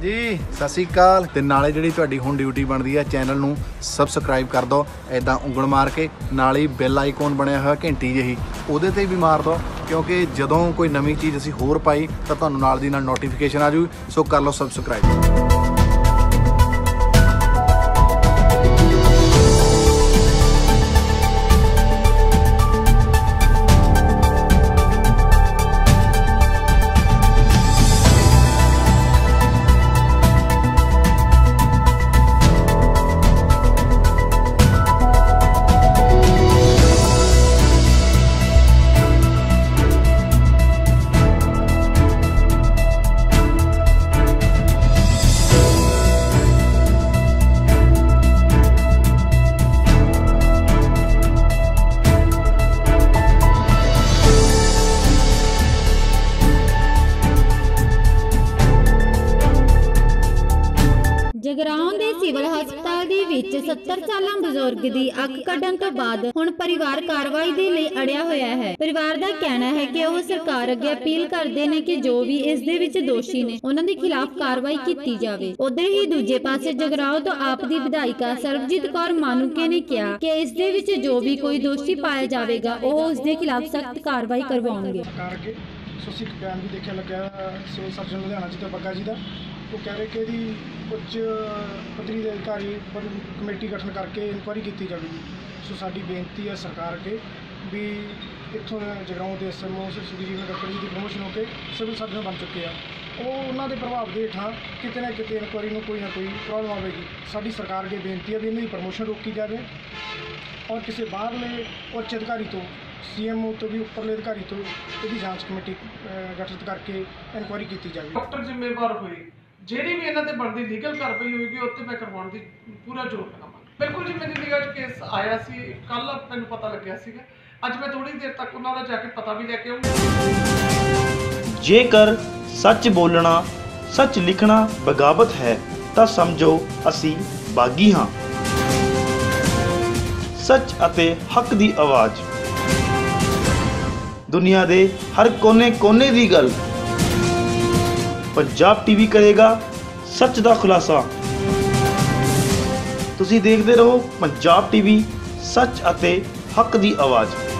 जी सत श्री अकाल। ते नाले जिहड़ी तुहाडी हुण ड्यूटी बनदी है चैनल नूं सबसक्राइब कर दो, इदां उंगल मार के नाल ही बैल आइकॉन बनिया होया घंटी जिही उहदे ते भी मार दो, क्योंकि जदों कोई नवीं चीज़ असीं होर पाई तां तुहानूं नाल दी नाल नोटिफिकेशन आ जू। सो कर लो सबसक्राइब। जगराओं के सिविल हस्पताल ਦੇ ਵਿੱਚ 70 ਸਾਲਾਂ ਬਜ਼ੁਰਗ ਦੀ ਅੱਖ ਕੱਢਣ ਤੋਂ ਬਾਅਦ ਹੁਣ ਪਰਿਵਾਰ ਕਾਰਵਾਈ ਦੇ ਲਈ ਅੜਿਆ ਹੋਇਆ ਹੈ। ਪਰਿਵਾਰ ਦਾ ਕਹਿਣਾ ਹੈ ਕਿ ਉਹ ਸਰਕਾਰ ਅੱਗੇ ਅਪੀਲ ਕਰਦੇ ਨੇ ਕਿ ਜੋ ਵੀ ਇਸ ਦੇ ਵਿੱਚ ਦੋਸ਼ੀ ਨੇ ਉਹਨਾਂ ਦੇ ਖਿਲਾਫ ਕਾਰਵਾਈ ਕੀਤੀ ਜਾਵੇ। ਉਧਰ ਹੀ ਦੂਜੇ ਪਾਸੇ ਜਗਰਾਓਂ ਤੋਂ ਆਪ ਦੀ ਵਿਧਾਇਕਾ ਸਰਬਜੀਤ ਕੌਰ ਮਾਨੂਕੇ ਨੇ ਕਿਹਾ ਕਿ ਇਸ ਦੇ ਵਿੱਚ ਜੋ ਵੀ ਕੋਈ ਦੋਸ਼ੀ ਪਾਇਆ ਜਾਵੇਗਾ ਉਹ ਉਸ ਦੇ ਖਿਲਾਫ ਸਖਤ ਕਾਰਵਾਈ ਕਰਵਾਉਣਗੇ। ਸੋ ਇੱਕ ਬਿਆਨ ਵੀ ਦੇਖਿਆ ਲੱਗਿਆ ਸਿਵਲ ਸਰਜਨ ਲੁਧਿਆਣਾ ਜੀ ਦਾ ਬੱਗਾ ਜੀ ਦਾ, ਉਹ ਕਹਿ ਰਹੇ ਕਿ ਇਹਦੀ ਉੱਚ ਪੱਧਰੀ ਦੇ ਅਧਿਕਾਰੀ ਕਮੇਟੀ ਗਠਨ ਕਰਕੇ ਇਨਕੁਆਇਰੀ ਕੀਤੀ ਜਾਵੇਗੀ। ਸੋ ਸਾਡੀ ਬੇਨਤੀ ਹੈ ਸਰਕਾਰ ਅੱਗੇ ਵੀ ਇੱਥੋਂ ਜਗਰਾਓਂ ਦੇ ਐਸਐਮਓ ਸ਼੍ਰੀ ਜੀਵਨ ਡਾਕਟਰ ਜੀ ਦੀ ਪ੍ਰਮੋਸ਼ਨ ਹੋ ਕੇ ਸਿਵਲ ਸਰਜਨ ਬਣ ਚੁੱਕੇ ਆ। ਉਹ ਉਹਨਾਂ ਦੇ ਪ੍ਰਭਾਵ ਦੇ ਹੇਠਾਂ ਕਿਤੇ ਨਾ ਕਿਤੇ ਇਨਕੁਆਇਰੀ ਨੂੰ ਕੋਈ ਨਾ ਕੋਈ ਪ੍ਰੋਬਲਮ ਆਵੇਗੀ। ਸਾਡੀ ਸਰਕਾਰ ਅੱਗੇ ਬੇਨਤੀ ਹੈ ਵੀ ਇਹਨਾਂ ਦੀ ਪ੍ਰਮੋਸ਼ਨ ਰੋਕੀ ਜਾਵੇ ਔਰ ਕਿਸੇ ਬਾਹਰਲੇ ਉੱਚ ਅਧਿਕਾਰੀ ਤੋਂ सीएमओ तो भी उपरले अधिकारी तो यदि जांच कमेटी गठित करके इनक्वायरी की जाए। डॉक्टर जिम्मेवार होए ਜਿਹੜੀ ਵੀ ਇਹਨਾਂ ਤੇ ਬਣਦੀ ਲੀਗਲ ਕਾਰਵਾਈ ਹੋਏਗੀ ਉੱਤੇ ਮੈਂ ਕਰਵਾਉਣ ਦੀ ਪੂਰਾ ਜ਼ੋਰ ਲਗਾਵਾਂਗਾ। ਬਿਲਕੁਲ ਜੀ ਮੇਰੀ ਨਿਗਾਹ 'ਚ ਕੇਸ ਆਇਆ ਸੀ, ਕੱਲ ਮੈਨੂੰ ਪਤਾ ਲੱਗਿਆ ਸੀਗਾ। ਅੱਜ ਮੈਂ ਥੋੜੀ ਦੇਰ ਤੱਕ ਉਹਨਾਂ ਦਾ ਜਾ ਕੇ ਪਤਾ ਵੀ ਲੈ ਕੇ ਆਉਂਗਾ। ਜੇਕਰ ਸੱਚ ਬੋਲਣਾ ਸੱਚ ਲਿਖਣਾ ਬਗਾਵਤ ਹੈ ਤਾਂ ਸਮਝੋ ਅਸੀਂ ਬਾਗੀ ਹਾਂ। ਸੱਚ ਅਤੇ ਹੱਕ ਦੀ ਆਵਾਜ਼ ਦੁਨੀਆ ਦੇ ਹਰ ਕੋਨੇ ਦੀ ਗੱਲ पंजाब टीवी करेगा सच का खुलासा। तुसी देखते रहो पंजाब टीवी, सच अते हक दी आवाज़।